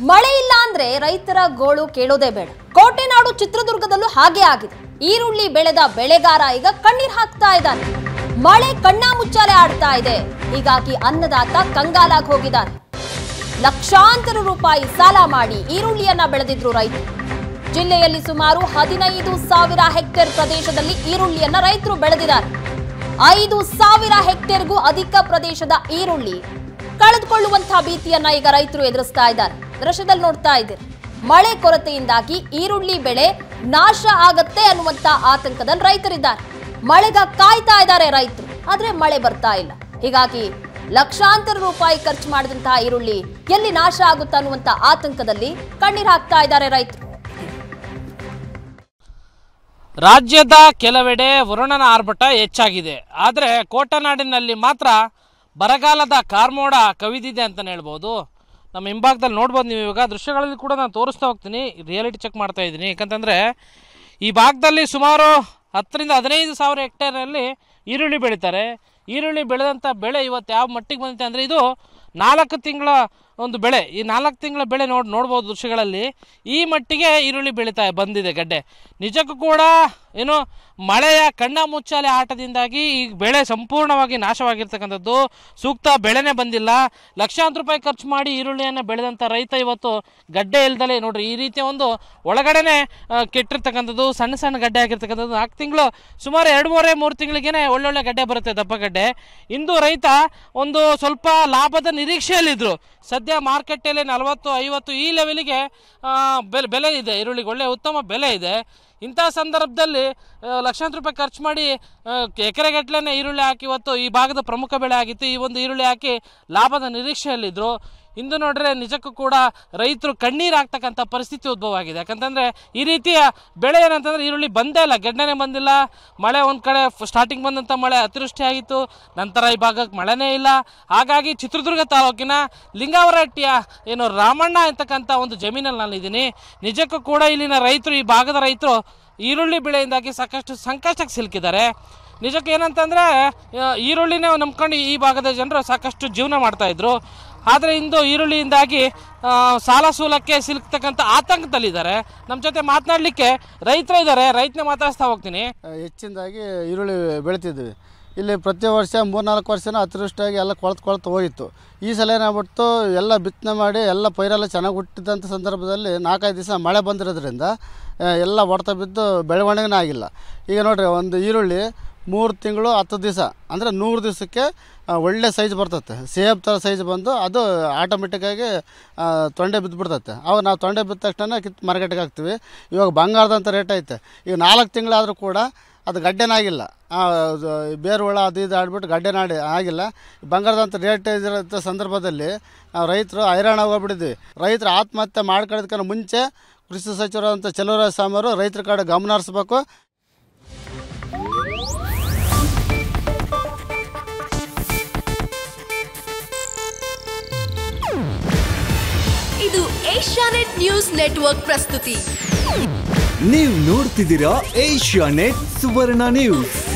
ಮಳೆ ಇಲ್ಲ ಅಂದ್ರೆ ರೈತರ ಗೋಳು ಕೇಳೋದೇ ಬೇಡ. ಕೋಟೆನಾಡು ಚಿತ್ರದುರ್ಗದಲ್ಲೂ ಹಾಗೆ ಆಗಿದೆ. ಈರುಳ್ಳಿ ಬೆಳೆದ ಬೆಳೆಗಾರ ಈಗ ಕಣ್ಣೀರ್ ಹಾಕ್ತಾ ಇದ್ದಾನೆ. ಮಳೆ ಕಣ್ಣಾ ಮುಚ್ಚಾಲೆ ಆಡ್ತಾ ಇದೆ. ಹೀಗಾಗಿ ಅನ್ನದಾತ ಕಂಗಾಲಾಗಿ ಹೋಗಿದ್ದಾರೆ. ಲಕ್ಷಾಂತರ ರೂಪಾಯಿ ಸಾಲ ಮಾಡಿ ಈರುಳ್ಳಿಯನ್ನ ಬೆಳೆದಿದ್ರು ರೈತರು. ಜಿಲ್ಲೆಯಲ್ಲಿ ಸುಮಾರು 15,000 ಹೆಕ್ಟೇರ್ ಪ್ರದೇಶದಲ್ಲಿ ಈರುಳ್ಳಿಯನ್ನ ರೈತರು ಬೆಳೆದಿದ್ದಾರೆ. 5,000 ಹೆಕ್ಟೇರ್ಗೂ ಅಧಿಕ ಪ್ರದೇಶದ ಈರುಳ್ಳಿ ಕಳೆದುಕೊಳ್ಳುವಂತಹ ಭೀತಿಯನ್ನ ಈಗ ರೈತರು ಎದುರಿಸ್ತಾ ಇದ್ದಾರೆ. ದೃಶ್ಯದಲ್ಲಿ ನೋಡ್ತಾ ಇದ್ದೀರಿ, ಮಳೆ ಕೊರತೆಯಿಂದಾಗಿ ಈರುಳ್ಳಿ ಬೆಳೆ ನಾಶ ಆಗತ್ತೆ ಅನ್ನುವಂತ ಆತಂಕದಲ್ಲಿ ರೈತರಿದ್ದಾರೆ. ಮಳೆಗಾಗಿ ಕಾಯ್ತಾ ಇದ್ದಾರೆ ರೈತರು, ಆದ್ರೆ ಮಳೆ ಬರ್ತಾ ಇಲ್ಲ. ಹೀಗಾಗಿ ಲಕ್ಷಾಂತರ ರೂಪಾಯಿ ಖರ್ಚು ಮಾಡಿದಂತಹ ಈರುಳ್ಳಿ ಎಲ್ಲಿ ನಾಶ ಆಗುತ್ತಾ ಅನ್ನುವಂತ ಆತಂಕದಲ್ಲಿ ಕಣ್ಣೀರು ಹಾಕ್ತಾ ಇದ್ದಾರೆ ರೈತರು. ರಾಜ್ಯದ ಕೆಲವೆಡೆ ವರುಣನ ಆರ್ಭಟ ಹೆಚ್ಚಾಗಿದೆ. ಆದರೆ ಕೋಟನಾಡಿನಲ್ಲಿ ಮಾತ್ರ ಬರಗಾಲದ ಕಾರ್ಮೋಡ ಕವಿದಿದೆ ಅಂತಲೇ ಹೇಳ್ಬೋದು. ನಮ್ಮ ಹಿಂಭಾಗದಲ್ಲಿ ನೋಡ್ಬೋದು ನೀವು. ಇವಾಗ ದೃಶ್ಯಗಳಲ್ಲಿ ಕೂಡ ನಾನು ತೋರಿಸ್ತಾ ಹೋಗ್ತೀನಿ, ರಿಯಾಲಿಟಿ ಚೆಕ್ ಮಾಡ್ತಾ ಇದ್ದೀನಿ. ಯಾಕಂತಂದರೆ ಈ ಭಾಗದಲ್ಲಿ ಸುಮಾರು 10,000 to 15,000 ಹೆಕ್ಟೇರಲ್ಲಿ ಈರುಳ್ಳಿ ಬೆಳೀತಾರೆ. ಈರುಳ್ಳಿ ಬೆಳೆದಂಥ ಬೆಳೆ ಇವತ್ತು ಯಾವ ಮಟ್ಟಿಗೆ ಬಂದಿದೆ ಅಂದರೆ ಇದು 4 ತಿಂಗಳ ಒಂದು ಬೆಳೆ. ಈ 4 ತಿಂಗಳ ಬೆಳೆ ನೋಡ್ಬೋದು ದೃಶ್ಯಗಳಲ್ಲಿ. ಈ ಮಟ್ಟಿಗೆ ಈರುಳ್ಳಿ ಬಂದಿದೆ ಗಡ್ಡೆ. ನಿಜಕ್ಕೂ ಕೂಡ ಏನು ಮಳೆಯ ಕಣ್ಣ ಮುಚ್ಚಾಲೆ ಆಟದಿಂದಾಗಿ ಈ ಬೆಳೆ ಸಂಪೂರ್ಣವಾಗಿ ನಾಶವಾಗಿರ್ತಕ್ಕಂಥದ್ದು. ಸೂಕ್ತ ಬೆಳೆನೇ ಬಂದಿಲ್ಲ. ಲಕ್ಷಾಂತರ ರೂಪಾಯಿ ಖರ್ಚು ಮಾಡಿ ಈರುಳ್ಳಿಯನ್ನು ಬೆಳೆದಂಥ ರೈತ ಇವತ್ತು ಗಡ್ಡೆ ಇಲ್ದಲೇ ನೋಡ್ರಿ ಈ ರೀತಿಯ ಒಂದು ಒಳಗಡೆನೆ ಕೆಟ್ಟಿರ್ತಕ್ಕಂಥದ್ದು. ಸಣ್ಣ ಸಣ್ಣ ಗಡ್ಡೆ ಆಗಿರ್ತಕ್ಕಂಥದ್ದು. 4 ತಿಂಗಳು ಸುಮಾರು 2-3 ತಿಂಗಳಿಗೇನೆ ಒಳ್ಳೊಳ್ಳೆ ಗಡ್ಡೆ ಬರುತ್ತೆ, ದಪ್ಪ ಗಡ್ಡೆ. ಇಂದು ರೈತ ಒಂದು ಸ್ವಲ್ಪ ಲಾಭದ ನಿರೀಕ್ಷೆಯಲ್ಲಿದ್ದರು. ಸದ್ಯ ಮಾರ್ಕೆಟಲ್ಲಿ 40-50 ಈ ಲೆವೆಲಿಗೆ ಬೆಲೆ ಇದೆ. ಈರುಳ್ಳಿಗೆ ಒಳ್ಳೆಯ ಉತ್ತಮ ಬೆಲೆ ಇದೆ. ಇಂಥ ಸಂದರ್ಭದಲ್ಲಿ ಲಕ್ಷಾಂತರ ರೂಪಾಯಿ ಖರ್ಚು ಮಾಡಿ ಎಕರೆಗಟ್ಟಲೆ ಈರುಳ್ಳಿ ಹಾಕಿ ಇವತ್ತು ಈ ಭಾಗದ ಪ್ರಮುಖ ಬೆಳೆ ಆಗಿತ್ತು. ಈ ಒಂದು ಈರುಳ್ಳಿ ಹಾಕಿ ಲಾಭದ ನಿರೀಕ್ಷೆಯಲ್ಲಿದ್ದರು. ಇಂದು ನೋಡ್ರೆ ನಿಜಕ್ಕೂ ಕೂಡ ರೈತರು ಕಣ್ಣೀರು ಹಾಕ್ತಕ್ಕಂಥ ಪರಿಸ್ಥಿತಿ ಉದ್ಭವ ಆಗಿದೆ. ಯಾಕಂತಂದರೆ ಈ ರೀತಿಯ ಬೆಳೆ ಏನಂತಂದರೆ ಈರುಳ್ಳಿ ಬಂದೇ ಇಲ್ಲ, ಗೆಡ್ಡೆನೇ ಬಂದಿಲ್ಲ. ಮಳೆ ಒಂದು ಕಡೆ ಸ್ಟಾರ್ಟಿಂಗ್ ಬಂದಂಥ ಮಳೆ ಅತಿವೃಷ್ಟಿ ಆಗಿತ್ತು, ನಂತರ ಈ ಭಾಗಕ್ಕೆ ಮಳೆನೇ ಇಲ್ಲ. ಹಾಗಾಗಿ ಚಿತ್ರದುರ್ಗ ತಾಲೂಕಿನ ಲಿಂಗಾವರಹಟ್ಟಿಯ ಏನು ರಾಮಣ್ಣ ಅಂತಕ್ಕಂಥ ಒಂದು ಜಮೀನಲ್ಲಿ ನಾನಿದ್ದೀನಿ. ನಿಜಕ್ಕೂ ಕೂಡ ಇಲ್ಲಿನ ರೈತರು, ಈ ಭಾಗದ ರೈತರು ಈರುಳ್ಳಿ ಬೆಳೆಯಿಂದಾಗಿ ಸಾಕಷ್ಟು ಸಂಕಷ್ಟಕ್ಕೆ ಸಿಲುಕಿದ್ದಾರೆ. ನಿಜಕ್ಕೆ ಏನಂತಂದರೆ ಈರುಳ್ಳಿನೇ ನಂಬ್ಕೊಂಡು ಈ ಭಾಗದ ಜನರು ಸಾಕಷ್ಟು ಜೀವನ ಮಾಡ್ತಾಯಿದ್ರು. ಆದರೆ ಇಂದು ಈರುಳ್ಳಿಯಿಂದಾಗಿ ಸಾಲ ಸೂಲಕ್ಕೆ ಸಿಲುಕ್ತಕ್ಕಂಥ ಆತಂಕದಲ್ಲಿದ್ದಾರೆ. ನಮ್ಮ ಜೊತೆ ಮಾತನಾಡಲಿಕ್ಕೆ ರೈತರು ಇದ್ದಾರೆ, ರೈತನೇ ಮಾತಾಡಿಸ್ತಾ ಹೋಗ್ತೀನಿ. ಹೆಚ್ಚಿನದಾಗಿ ಈರುಳ್ಳಿ ಬೆಳಿತಿದ್ವಿ. ಇಲ್ಲಿ ಪ್ರತಿ ವರ್ಷ 3-4 ವರ್ಷನ ಅತಿವೃಷ್ಟಿಯಾಗಿ ಎಲ್ಲ ಕೊಳ್ತು ಹೋಗಿತ್ತು. ಈ ಸಲ ಏನಾಗ್ಬಿಟ್ಟು ಎಲ್ಲ ಬಿತ್ತನೆ ಮಾಡಿ ಎಲ್ಲ ಪೈರೆಲ್ಲ ಚೆನ್ನಾಗಿ ಹುಟ್ಟಿದಂಥ ಸಂದರ್ಭದಲ್ಲಿ 4-5 ದಿವಸ ಮಳೆ ಬಂದಿರೋದ್ರಿಂದ ಎಲ್ಲ ಹೊಡೆತ ಬಿದ್ದು ಬೆಳವಣಿಗೆನೇ ಆಗಿಲ್ಲ. ಈಗ ನೋಡಿರಿ, ಒಂದು ಈರುಳ್ಳಿ 3 ತಿಂಗಳು 10 ದಿವಸ ಅಂದರೆ 100 ದಿವಸಕ್ಕೆ ಒಳ್ಳೆ ಸೈಜ್ ಬರ್ತದೆ. ಸೇಬ್ ಥರ ಸೈಜ್ ಬಂದು ಅದು ಆಟೋಮೆಟಿಕ್ಕಾಗಿ ತೊಂಡೆ ಬಿದ್ದುಬಿಡ್ತೈತೆ. ಅವಾಗ ನಾವು ತೊಂಡೆ ಬಿದ್ದ ತಕ್ಷಣ ಕಿತ್ತು ಮಾರ್ಕೆಟ್ಗೆ ಹಾಕ್ತೀವಿ. ಇವಾಗ ಬಂಗಾರದಂಥ ರೇಟ್ ಐತೆ. ಈಗ 4 ತಿಂಗಳಾದರೂ ಕೂಡ ಅದು ಗಡ್ಡೆನಾಗಿಲ್ಲ. ಬೇರು ಹುಳ ಅದು ಇದು ಆಡ್ಬಿಟ್ಟು ಗಡ್ಡೆನಾಡಿ ಆಗಿಲ್ಲ. ಬಂಗಾರದಂಥ ರೇಟ್ ಇದಿರೋ ಸಂದರ್ಭದಲ್ಲಿ ನಾವು ರೈತರು ಹೈರಾಣ ಹೋಗ್ಬಿಟ್ಟಿದ್ವಿ. ರೈತರು ಆತ್ಮಹತ್ಯೆ ಮಾಡ್ಕೊಳ್ಳೋದಕ್ಕಿಂತ ಮುಂಚೆ ಕೃಷಿ ಸಚಿವರಾದಂಥ ಚೆಲುವರಾಯ ಸ್ವಾಮಿ ಅವರು ರೈತರ ಕಡೆ ಗಮನ ಹರಿಸ್ಬೇಕು. ಇದು ಏಷ್ಯಾನೆಟ್ ನ್ಯೂಸ್ ನೆಟ್ವರ್ಕ್ ಪ್ರಸ್ತುತಿ. ನೀವು ನೋಡ್ತಿದ್ದೀರಾ ಏಷ್ಯಾನೆಟ್ ಸುವರ್ಣ ನ್ಯೂಸ್.